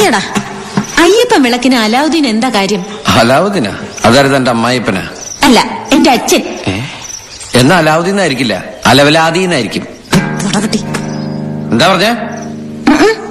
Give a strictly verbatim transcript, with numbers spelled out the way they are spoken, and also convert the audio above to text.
പറയടാ, അയ്യപ്പൻ വിളക്കിന് അലാവുദ്ദീൻ എന്താ കാര്യം? അലാവുദ്ദീനാ? അതായത് എന്റെ അമ്മായിപ്പനാ? അല്ല, എന്റെ അച്ഛൻ. എന്നാ അലാവുദ്ദീൻ ആയിരിക്കില്ല, അലവലാദീനായിരിക്കും. എന്താ പറഞ്ഞേ?